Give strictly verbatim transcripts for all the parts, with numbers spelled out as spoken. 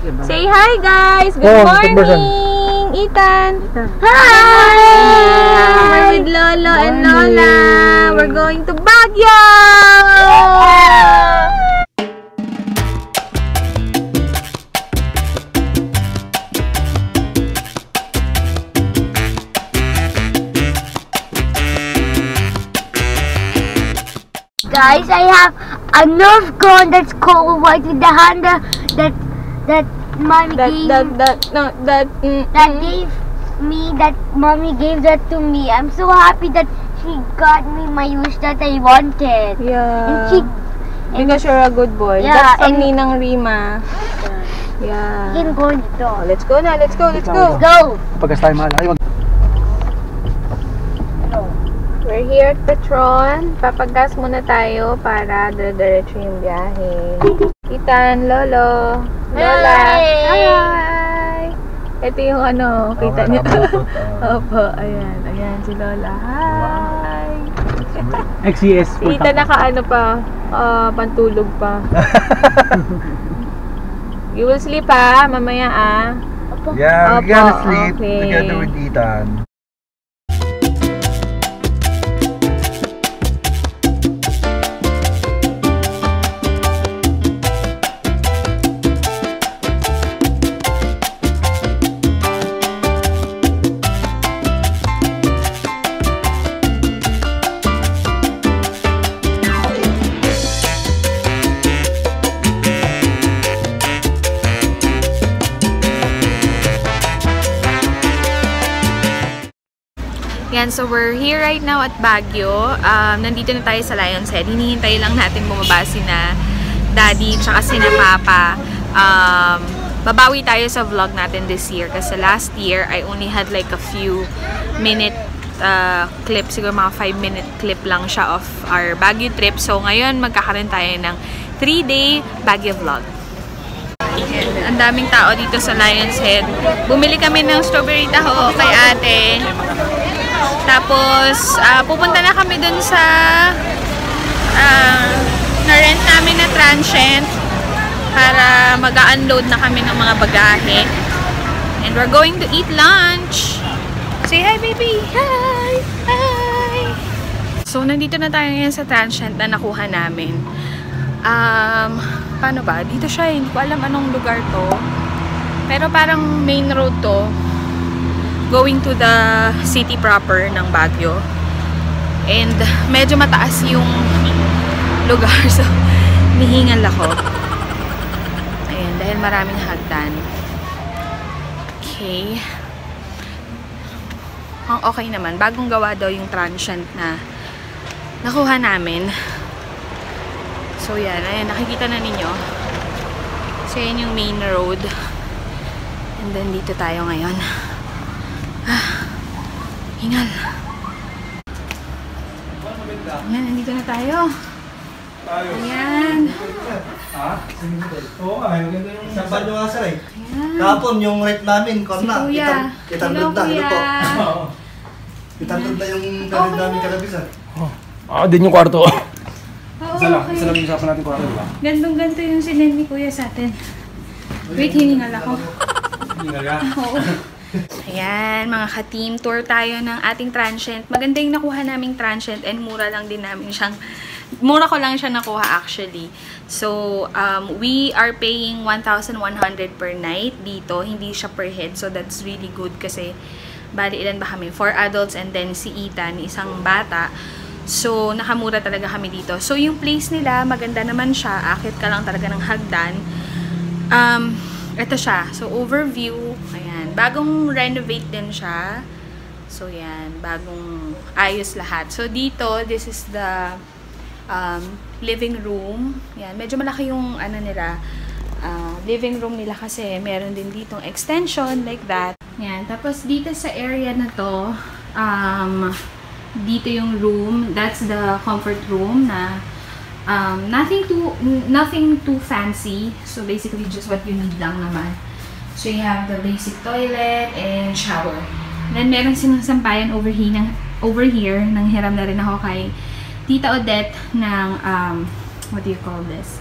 Say hi guys! Good oh, morning! Ethan! Hi! We're with Lolo and Lola! We're going to Baguio! Guys, I have a Nerf gun that's cold white with the hand that that mommy that, gave that that no that mm, that mm. gave me that mommy gave that to me. I'm so happy that she got me my wish that I wanted. Yeah. And she, and because you're a good boy. Yeah, That's from Ninang Rima. Yeah. You can go in the door. Let's go na. Let's go. Let's go. Let's go. Pagkas tayo mahal. We're here at Petron. Papagas muna tayo para dire-diretso yung biyahe. Ethan, Lolo, Lola. Hi! Hi! Ito yung ano, kita niyo. Opo, ayan. Ayan si Lola. Hi! X C S. Ethan naka ano pa, uh, pantulog pa. You will sleep ha, mamaya ah. Yeah, we're gonna sleep okay. together with Ethan. Yan, so we're here right now at Baguio. Um, nandito na tayo sa Lion's Head. Hinihintay lang natin bumaba si na Daddy tsaka si na Papa. Um, babawi tayo sa vlog natin this year kasi last year I only had like a few minute uh, clip, siguro mga five minute clip lang siya of our Baguio trip. So ngayon magkakaroon tayo ng three day Baguio vlog. And, ang daming tao dito sa Lion's Head. Bumili kami ng strawberry taho kay ate. Tapos, uh, pupunta na kami dun sa uh, na-rent namin na transient para mag-unload na kami ng mga bagahe. And we're going to eat lunch. Say hi, baby! Hi! Hi! So, nandito na tayo ngayon sa transient na nakuha namin. Um, paano ba? Dito siya, hindi ko alam anong lugar to. Pero parang main road to. Going to the city proper ng Baguio. And medyo mataas yung lugar. So, nihingal ako. Ayan, dahil maraming hagdan. Okay. Ang okay naman. Bagong gawa daw yung transient na nakuha namin. So, yan. Ayan, nakikita na ninyo. So, yan yung main road. And then, dito tayo ngayon. Ah, hingal. Ayan, nandito na tayo. Ayan. Ha? Oo nga, maganda yung saban nyo nga sir eh. Kapon yung rate namin, kon na. Si Kuya. Kitandod na, Hello, ito po. Kuya. Kitandod na yung kanil namin kagabi sir. Ah, din yung kwarto. Oo, Isa lang, okay. isa lang yung usapan natin kwarto, diba? Gantong-ganto yung sinend ni Kuya sa atin. Wait, hiningal ako. Hingal ka? Oo. Ayan, mga ka-team, tour tayo ng ating transient. Maganda yung nakuha naming transient and mura lang din namin siyang, mura ko lang siya nakuha actually. So, um, we are paying one thousand one hundred per night dito, hindi siya per head. So, that's really good kasi, bali ilan ba kami? Four adults and then si Ethan, isang bata. So, nakamura talaga kami dito. So, yung place nila, maganda naman siya. Akit ka lang talaga ng hagdan. Um, ito siya. So, overview. Ayan. Bagong renovate din siya. So, yan. Bagong ayos lahat. So, dito, this is the um, living room. Yan. Medyo malaki yung ano nila. Uh, living room nila kasi meron din ditong extension like that. Yan. Tapos, dito sa area na to, um, dito yung room. That's the comfort room na um, nothing too nothing too fancy. So, basically, just what you need lang naman. So, you have the basic toilet and shower. Then, meron sinasampayan over here, ng, over here. Nanghiram na rin ako kay Tita Odette ng, um, what do you call this?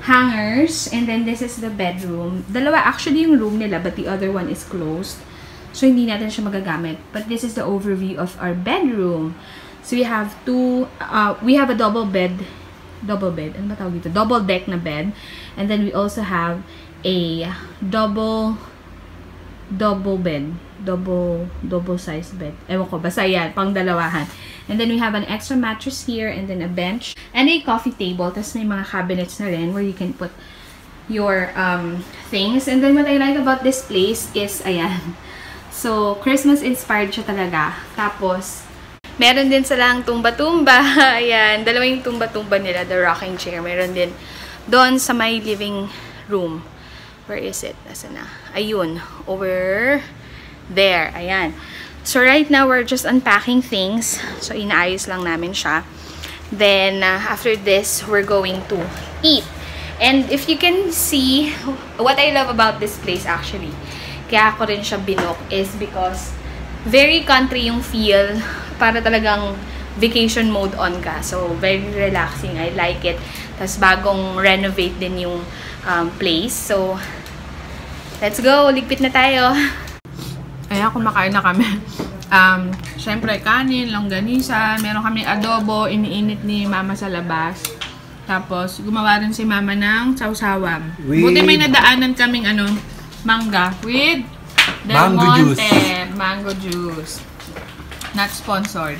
hangers. And then this is the bedroom. Dalawa actually yung room nila, but the other one is closed. So, hindi natin siya magagamit. But this is the overview of our bedroom. So, we have two, uh, we have a double bed. Double bed. Ano ba tawag dito? Double deck na bed. And then we also have a double, double bed. Double, double size bed. Ewan ko, basta yan, pang dalawahan. And then we have an extra mattress here, and then a bench, and a coffee table. Tapos may mga cabinets na rin where you can put your um, things. And then what I like about this place is, ayan. So, Christmas-inspired siya talaga. Tapos, meron din silang tumba-tumba. Ayan, dalawa yung tumba-tumba nila, the rocking chair. Meron din doon sa my living room. Where is it? Nasaan na? Ayun, over there. Ayan. So, right now, we're just unpacking things. So, inaayos lang namin siya. Then, uh, after this, we're going to eat. And if you can see, what I love about this place actually, kaya ako rin siya binook, is because very country yung feel. Para talagang vacation mode on ka. So, very relaxing. I like it. Tapos, bagong renovate din yung um, place. So, let's go. Ligpit na tayo. Ayan, kumakain na kami. Um, Siyempre, kanin, longganisa. Meron kami adobo. Iniinit ni mama sa labas. Tapos, gumawa rin si mama ng sausawan. Buti may nadaanan kaming ano, mangga with Del Mango Monte. juice. Mango juice. Not sponsored.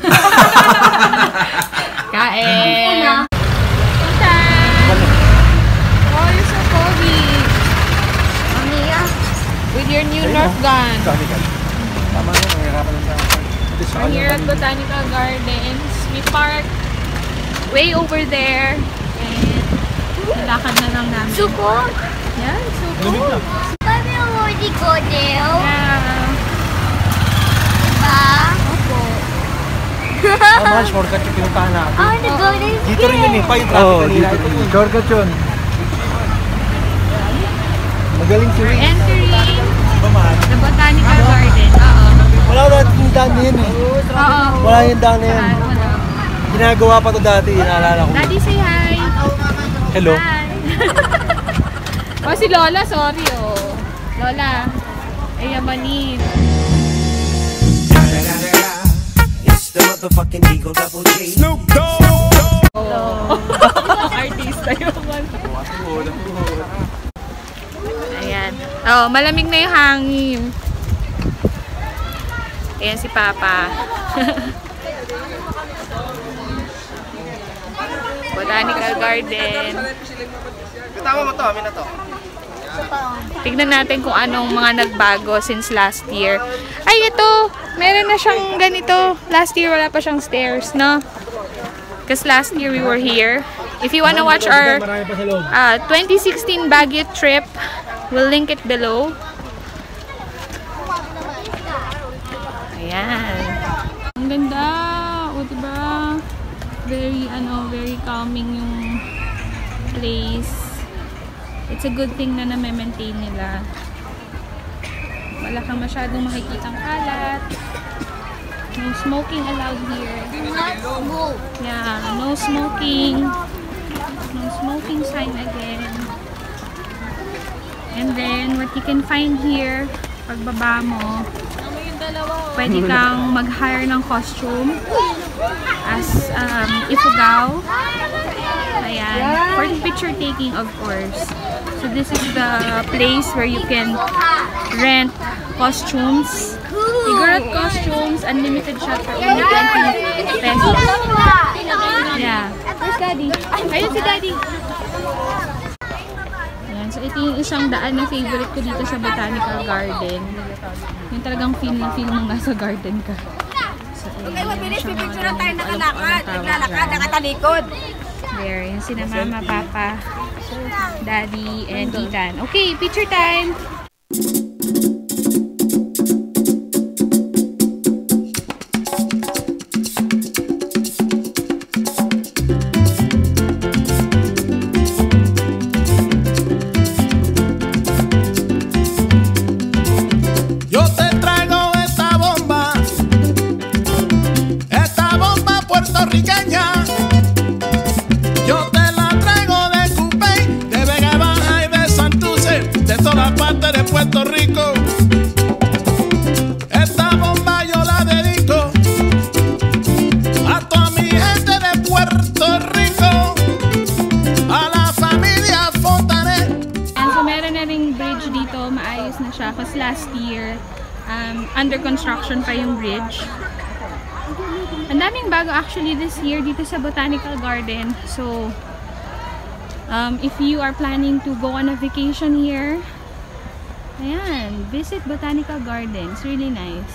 Kain! Oh, you're so foggy. With your new Nerf gun. Tama na, nangirapan lang tayo. We're here at Botanical Gardens. We park way over there. And lakad na lang namin. Suko? Yan, suko. Can we already go there? Yeah. Diba? Opo. Tama, shortcut yung pinuntahan natin. I want to go this Dito rin yun eh, pa yung traffic Oo, kanina. dito rin. Shortcut yun. Magaling si Rick. Entering Ba, mahal? the Botanical Garden. Oo. Wala wala yung daan na yun eh. Oo. Wala yung daan na yun. Wala. Ginagawa pa to dati, inaalala ko. Daddy, say hi. Hello. Hi. Oh, si Lola, sorry oh. Lola, ay yamanin. It's the motherfucking Eagle Double G. Snoop Oh. Artista yun. Ayan. Oh, malamig na yung hangin. Ayan si Papa. Botanical Garden. Tama mo to, amin na to. Tignan natin kung anong mga nagbago since last year. Ay, ito! Meron na siyang ganito. Last year, wala pa siyang stairs, no? Because last year, we were here. If you wanna watch our uh, twenty sixteen Baguio trip, we'll link it below. Ayan. Ang ganda! O, diba? Very, ano, very calming yung place. It's a good thing na na-maintain nila. Wala kang masyadong makikitang kalat. No smoking allowed here. Not smoke. Yeah, no smoking. No smoking sign again. And then, what you can find here, pagbaba mo, pwede kang mag-hire ng costume as um, Ifugao. Ayan. For picture taking, of course. So this is the place where you can rent costumes. Figurate costumes, unlimited siya for only twenty pesos. Yeah. Where's Daddy? Ayun si Daddy. Ayan. So ito yung isang daan na favorite ko dito sa Botanical Garden. Yung talagang feel na feel mong nasa garden ka. So, okay, mabilis, pipicture na tayo nakalakad. Naglalakad, nakatalikod. There, yun sina Mama, Papa, Daddy, and Ethan. Okay, picture time! Yo te traigo esta bomba, esta bomba puertorriqueña. Yo te la traigo de Cupey yung bridge dito, maayos na siya. Kasi last year, um, under construction pa yung bridge. Ang daming bago actually this year dito sa Botanical Garden. So, um, if you are planning to go on a vacation here, ayan, visit Botanical Garden. It's really nice.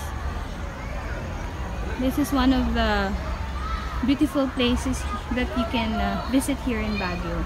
This is one of the beautiful places that you can uh, visit here in Baguio.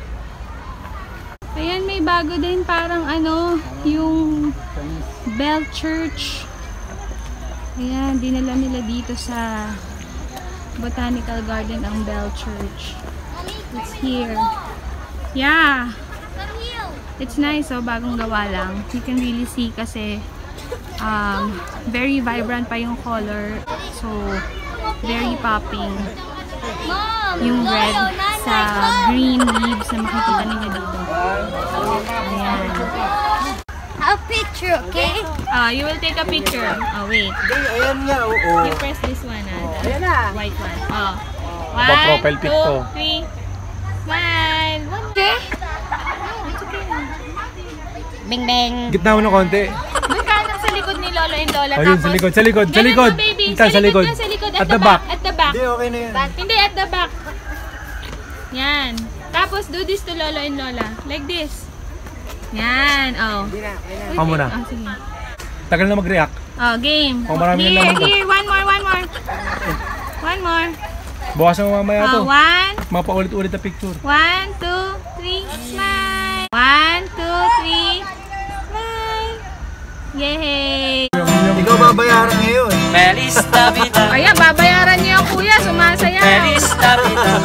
Ayan, may bago din parang ano, yung Bell Church. Ayan, dinala nila dito sa Botanical Garden ang Bell Church. It's here. Yeah. It's nice, so bagong gawa lang. You can really see kasi um, very vibrant pa yung color. So, very popping. Yung red sa green leaves na makikita nila dito. Ayan. A picture, okay? Ah, you will take a picture. Oh, wait. Ayan nga, oo. You press this one, ah, the white one. Oh. Ba, One, profile pic two, to. three. Smile. One, okay? No, it's okay. Bing bang. Gitna mo ng konti. Doon ka lang sa likod ni Lolo and Lola. Ayun, sa likod, sa likod, sa Ganun likod. mo, baby. Ita, sa likod. ka, sa likod. At, At the the back. back. At the back. Hindi, okay na yan. Hindi, at the back. Yan. Tapos, do this to Lolo and Lola. Like this. Yan. Oh. Ako muna. Oh, sige. Tagal na mag-react. Oh, game. Oh, marami here, na naman to. here. One more, one more. One more. Bukas mo mamaya to. Oh, one. Mapaulit-ulit na picture. One, two, three. Smile. One, two, three. Smile. Yay! Ikaw babayaran ngayon. Feliz Navidad, Ayan, babayaran niyo yung kuya. Sumasaya. Feliz Navidad,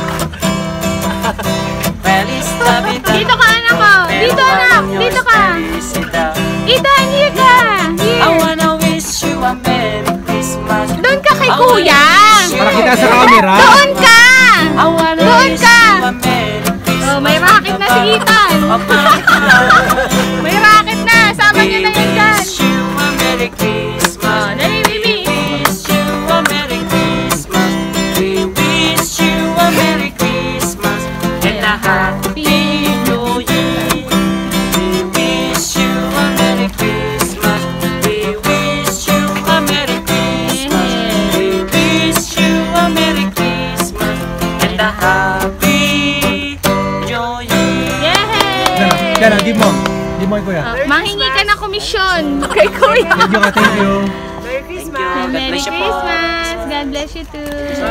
Feliz Navidad. Dito ka, anak ko. Dito, anak. Dito ka. Felicidad. Ethan, here ka. I Here. wanna wish you a Merry Christmas. Doon ka kay kuya. Para kita sa camera. Doon ka. I wanna Doon wish ka. you a Merry Christmas. Oh, may racket na si Ethan. May racket na. Sama niyo na yan dyan. Wish you a Merry Christmas. Oh, dali, baby. Wish you a Merry Christmas. We wish you a Merry Christmas and a Happy New Year. We wish you a Merry Christmas. We wish you a Merry Christmas. We wish you a Merry Christmas and a Happy New Year. Yay! Yan, yan, give mo. Give mo kay kuya. Oh, manghingi ka ng komisyon kay kuya. Thank you, ka, thank you. Thank you. God Merry bless you po. Christmas. God bless you too.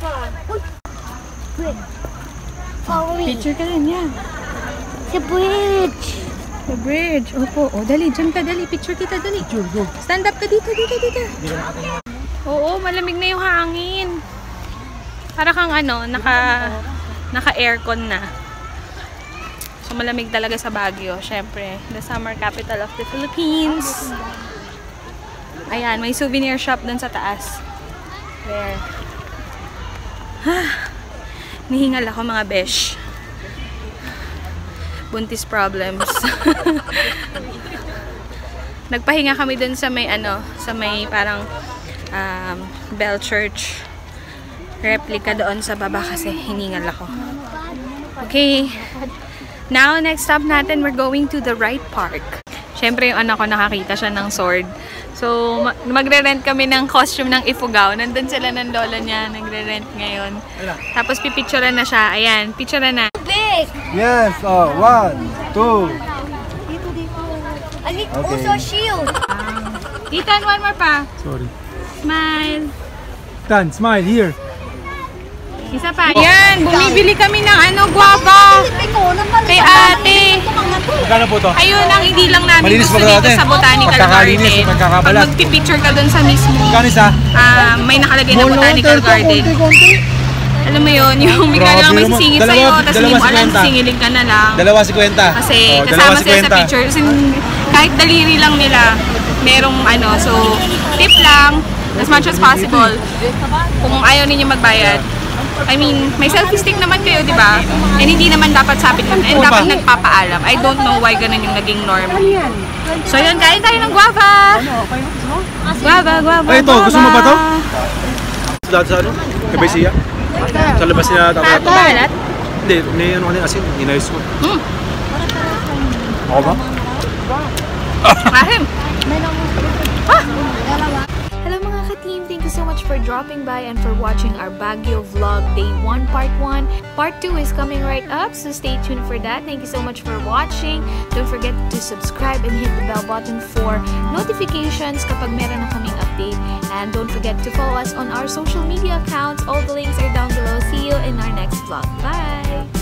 Follow me. Picture ka rin, yeah. The bridge. The bridge. Opo. O, dali. Diyan ka, dali. Picture kita, dali. Stand up ka dito, dito, dito. Oo, malamig na yung hangin. Para kang ano, naka, naka-aircon na. So, malamig talaga sa Baguio. Syempre, the summer capital of the Philippines. Ayan, may souvenir shop dun sa taas. There. Nihingal ako mga besh. Buntis problems. Nagpahinga kami dun sa may ano, sa may parang um, Bell Church replica doon sa baba kasi hiningal ako. Okay. Now, next stop natin, we're going to the right park. Siyempre, yung anak ko nakakita siya ng sword. So, ma magre-rent kami ng costume ng Ifugao. Nandun sila ng lola niya, nagre-rent ngayon. Tapos, pipicturean na siya. Ayan, picturean na. Big. Yes, oh, one, two. I need Okay. also a shield. Ethan, one more pa. Sorry. Smile. Dan, smile, here. Isa pa. Ayan, bumibili kami ng ano, guava. Kay ate. Magkano po to? Ayun ang hindi lang namin Malinis gusto ba dito natin? sa Botanical Pagkakalinis, Garden. pagkakabalat. Pag magpipicture ka dun sa mismo, Magkano isa? ah, may nakalagay na Botanical Garden. Alam mo yun, yung bigla Grabe lang may naman. sisingit Dalawa- sa'yo, tapos hindi mo dalawa alam, cinquenta. sisingilin ka na lang. Dalawa si Kwenta. Kasi Oh, kasama dalawa si sila sa Kwenta. picture. Kasi kahit daliri lang nila, merong ano. So, tip lang, as much as possible. Kung ayaw ninyo magbayad. I mean, may selfie stick naman kayo, di ba? And hindi naman dapat sapit yun. And dapat nagpapaalam. I don't know why ganun yung naging norm. So, yun, kain tayo ng guava! Guava, guava, Ay, ito, guava. gusto mo ba to? Sa sa ano? Kay Besia? Sa labas niya tatato? Balat? Hindi, ni ano kanina asin, inayos ko. Mm. Ako ba? Ahim! Ah! Hello mga ka-team! Thank you so much for dropping by and for watching our Baguio vlog day one part one. Part two is coming right up, so stay tuned for that. Thank you so much for watching. Don't forget to subscribe and hit the bell button for notifications kapag meron na kaming update. And don't forget to follow us on our social media accounts. All the links are down below. See you in our next vlog. Bye!